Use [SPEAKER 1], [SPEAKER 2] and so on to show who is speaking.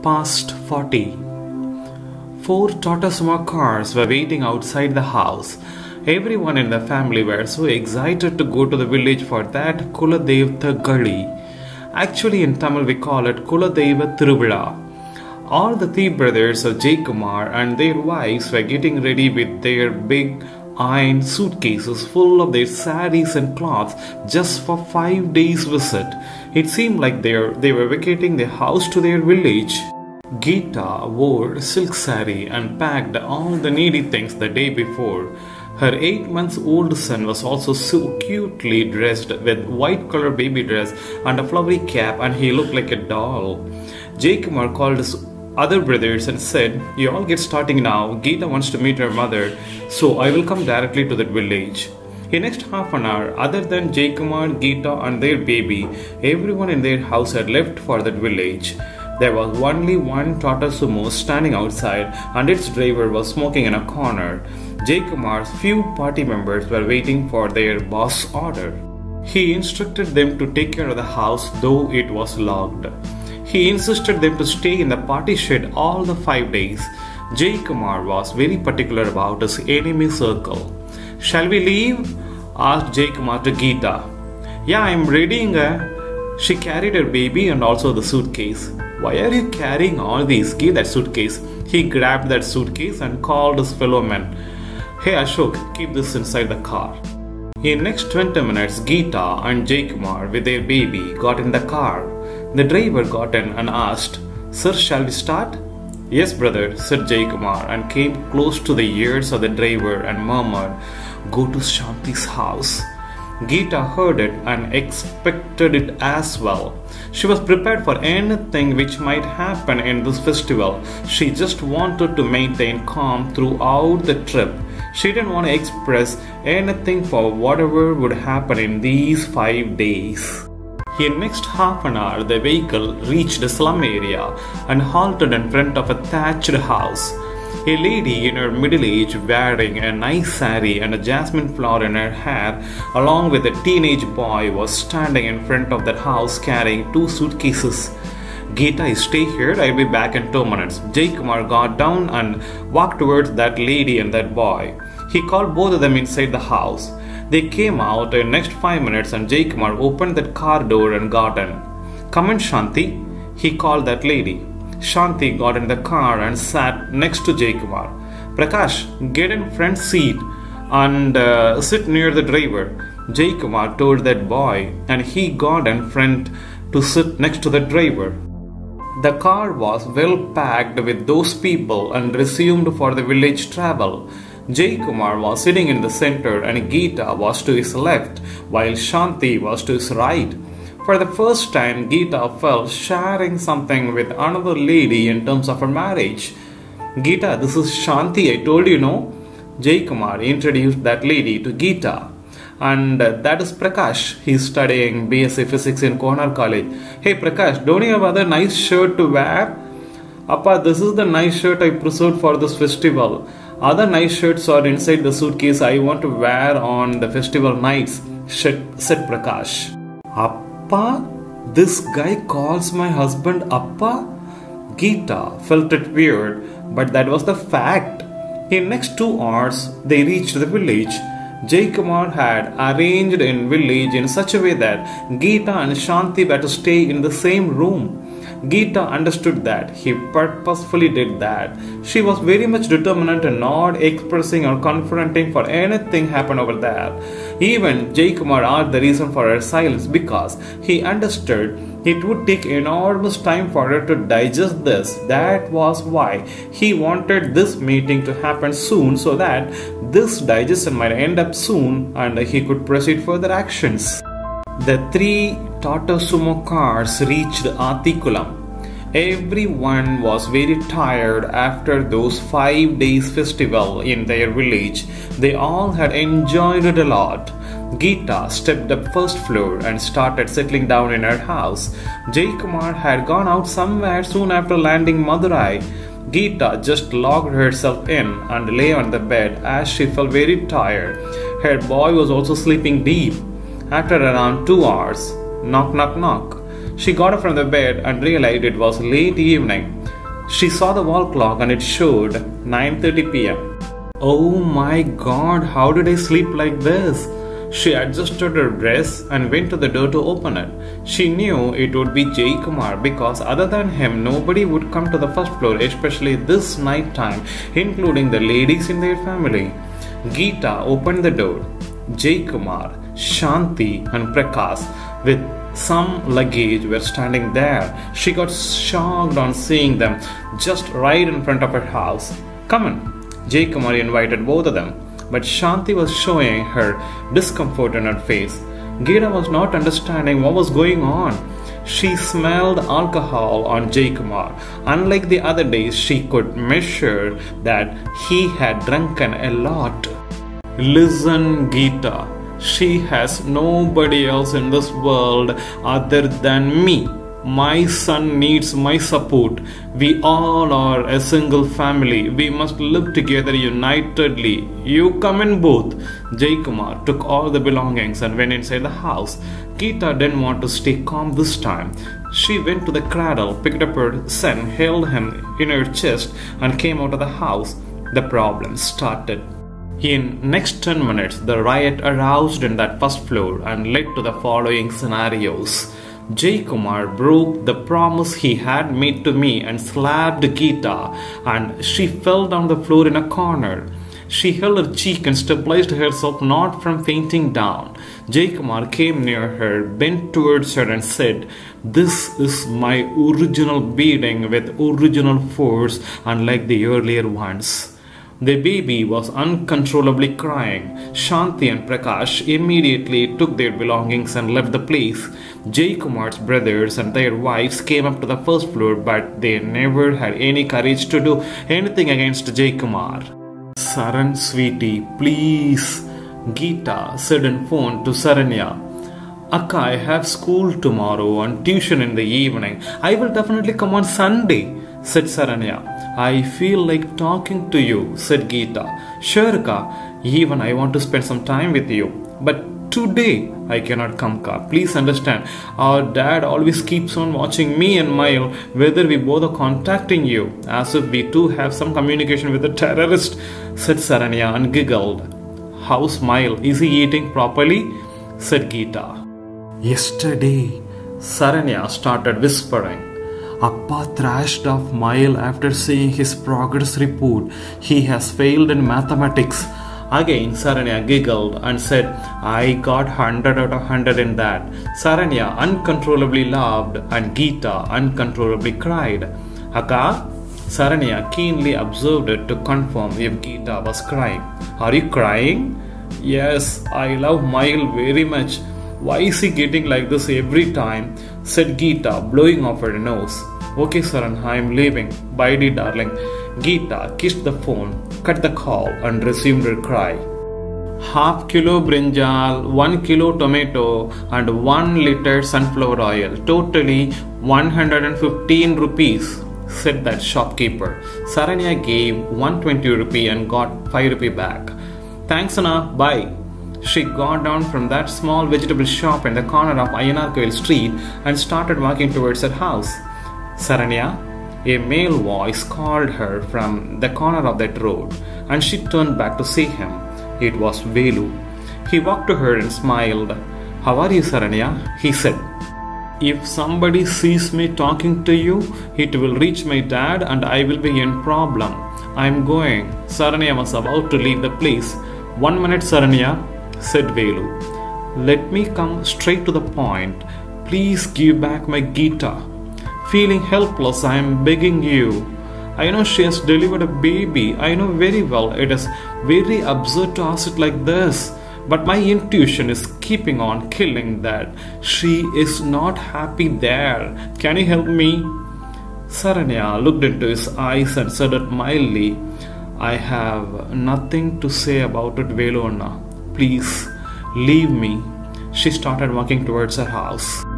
[SPEAKER 1] past 40. Four Tata Sumo cars were waiting outside the house. Everyone in the family were so excited to go to the village for that Kuladevta Gali. Actually, in Tamil we call it Kuladeva Thiruvila. All the three brothers of Jaykumar and their wives were getting ready with their big iron suitcases full of their saris and cloths just for 5 days visit. It seemed like they were vacating their house to their village. Geeta wore silk sari and packed all the needy things the day before. Her 8-month-old son was also so cutely dressed with white color baby dress and a flowery cap, and he looked like a doll. Jaykumar called his other brothers and said, "You all get starting now. Geeta wants to meet her mother, so I will come directly to that village." In next half an hour, other than Jaykumar, Geeta and their baby, everyone in their house had left for that village. There was only one Tata Sumo standing outside, and its driver was smoking in a corner. Jaykumar's few party members were waiting for their boss' order. He instructed them to take care of the house, though it was locked. He insisted them to stay in the party shed all the 5 days. Jaykumar was very particular about his enemy circle. "Shall we leave?" asked Jaykumar to Geeta. "Yeah, I'm ready." She carried her baby and also the suitcase. "Why are you carrying all these? Give that suitcase." He grabbed that suitcase and called his fellow men. "Hey Ashok, keep this inside the car." In next 20 minutes, Geeta and Jaykumar with their baby got in the car. The driver got in and asked, "Sir, shall we start?" "Yes, brother," said Jaykumar, and came close to the ears of the driver and murmured, "Go to Shanti's house." Geeta heard it and expected it as well. She was prepared for anything which might happen in this festival. She just wanted to maintain calm throughout the trip. She didn't want to express anything for whatever would happen in these 5 days. In next half an hour, the vehicle reached a slum area and halted in front of a thatched house. A lady in her middle age, wearing a nice sari and a jasmine flower in her hair, along with a teenage boy, was standing in front of that house carrying 2 suitcases. "Geeta, stay here. I'll be back in 2 minutes." Jaykumar got down and walked towards that lady and that boy. He called both of them inside the house. They came out in next 5 minutes and Jaykumar opened that car door and got in. "Come in, Shanti," he called that lady. Shanti got in the car and sat next to Jaykumar. "Prakash, get in front seat and sit near the driver," Jaykumar told that boy, and he got in front to sit next to the driver. The car was well packed with those people and resumed for the village travel. Jaykumar was sitting in the center and Geeta was to his left, while Shanti was to his right. For the first time, Geeta felt sharing something with another lady in terms of her marriage. "Geeta, this is Shanti, I told you, no?" Jaykumar introduced that lady to Geeta. "And that is Prakash. He's studying BSc Physics in Konar College." "Hey Prakash, don't you have other nice shirt to wear?" "Appa, this is the nice shirt I preserved for this festival. Other nice shirts are inside the suitcase I want to wear on the festival nights," said Prakash. "Appa? This guy calls my husband Appa?" Geeta felt it weird, but that was the fact. In next 2 hours, they reached the village. Jaykumar had arranged in village in such a way that Geeta and Shanti were to stay in the same room. Geeta understood that. He purposefully did that. She was very much determined and not expressing or confronting for anything happened over there. Even Jaykumar asked the reason for her silence because he understood it would take enormous time for her to digest this. That was why he wanted this meeting to happen soon, so that this digestion might end up soon and he could proceed further actions. The 3 Tata Sumo cars reached Atikulam. Everyone was very tired after those 5 days festival in their village. They all had enjoyed it a lot. Geeta stepped up first floor and started settling down in her house. Jaykumar had gone out somewhere soon after landing Madurai. Geeta just locked herself in and lay on the bed as she felt very tired. Her boy was also sleeping deep. After around 2 hours, knock knock knock. She got up from the bed and realized it was late evening. She saw the wall clock and it showed 9:30 p.m. Oh my god, how did I sleep like this? She adjusted her dress and went to the door to open it. She knew it would be Jay Kumar because other than him, nobody would come to the first floor, especially this night time, including the ladies in their family. Geeta opened the door. Jay Kumar, Shanti and Prakash with some luggage were standing there. She got shocked on seeing them just right in front of her house. Come on, Jay Kumar invited both of them. But Shanti was showing her discomfort in her face. Geeta was not understanding what was going on. She smelled alcohol on Jay Kumar. Unlike the other days, she could measure that he had drunken a lot. Listen, Geeta, she has nobody else in this world other than me. My son needs my support. We all are a single family. We must live together unitedly. You come in both. Jay Kumar took all the belongings and went inside the house. Geeta didn't want to stay calm this time. She went to the cradle, picked up her son, held him in her chest and came out of the house. The problem started. In next 10 minutes, the riot aroused in that first floor and led to the following scenarios. Jay Kumar broke the promise he had made to me and slapped Geeta, and she fell down the floor in a corner. She held her cheek and stabilized herself not from fainting down. Jay Kumar came near her, bent towards her and said, "This is my original beating with original force unlike the earlier ones." The baby was uncontrollably crying. Shanti and Prakash immediately took their belongings and left the place. Jay Kumar's brothers and their wives came up to the first floor, but they never had any courage to do anything against Jay Kumar. "Saran, sweetie, please," Geeta said in phone to Saranya. "Akka, I have school tomorrow and tuition in the evening. I will definitely come on Sunday," said Saranya. "I feel like talking to you," said Geeta. "Sure, Ka. Even I want to spend some time with you. But today I cannot come, Ka. Please understand. Our dad always keeps on watching me and Mile whether we both are contacting you, as if we too have some communication with a terrorist," said Saranya and giggled. "How's Mile? Is he eating properly?" said Geeta. "Yesterday," Saranya started whispering, "Appa thrashed off Mile after seeing his progress report. He has failed in mathematics." Again, Saranya giggled and said, "I got 100 out of 100 in that." Saranya uncontrollably laughed and Geeta uncontrollably cried. "Akka?" Saranya keenly observed it to confirm if Geeta was crying. "Are you crying?" "Yes, I love Mile very much. Why is he getting like this every time?" said Geeta, blowing off her nose. "Okay, Saran, I am leaving. Bye, dear darling." Geeta kissed the phone, cut the call, and resumed her cry. "Half kilo brinjal, 1 kilo tomato, and 1 liter sunflower oil. Totally 115 rupees, said that shopkeeper. Saranya gave 120 rupee and got 5 rupee back. "Thanks, Anna. Bye." She got down from that small vegetable shop in the corner of Ayanarkoil Street and started walking towards her house. "Saranya," a male voice called her from the corner of that road, and she turned back to see him. It was Velu. He walked to her and smiled. "How are you, Saranya?" he said. "If somebody sees me talking to you, it will reach my dad and I will be in problem. I am going." Saranya was about to leave the place. "1 minute, Saranya," said Velu. "Let me come straight to the point. Please give back my Geeta. Feeling helpless, I am begging you. I know she has delivered a baby. I know very well it is very absurd to ask it like this. But my intuition is keeping on killing that she is not happy there. Can you help me?" Saranya looked into his eyes and said it mildly, "I have nothing to say about it, Velu Anna. Please, leave me." She started walking towards her house.